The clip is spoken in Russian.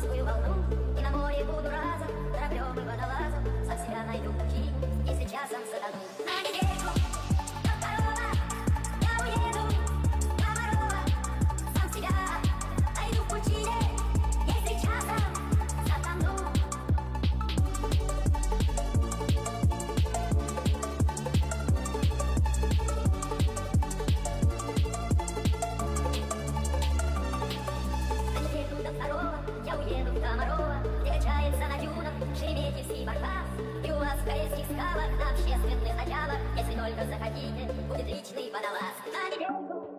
русскую волну, и на море буду разом, кораблем и водолазом, сам себя найду пути, если часом затону. На недельку до второго я уеду на Морова, сам себя найду пути, если часом затону. Я уеду в Комарова, где качается на дюнах шереметьевский баркас, и у вас в корейских скалах на общественных началах, если только захотите, будет личный водолаз. На недельку